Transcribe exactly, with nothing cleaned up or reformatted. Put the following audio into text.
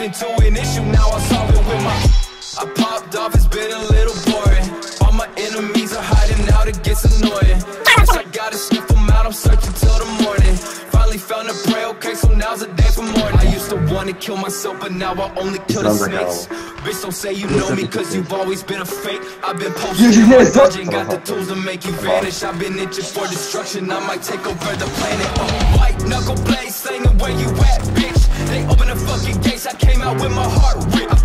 into an issue, now I solve it with my I popped off, it's been a little boring. All my enemies are hiding out, it gets annoying. First I gotta sniff them out, I'm searching till the morning. Finally found a prey, okay, so now's the day for morning. I used to wanna kill myself, but now I only kill the snakes. Bitch, don't say you know me, cause you've always been a fake. I've been posted in my dungeon, got the tools to make you vanish. I've been itching for destruction, I might take over the planet. Oh, white knuckle blade, slinging where you at, bitch. They open the fucking gates, I came out with my heart ripped.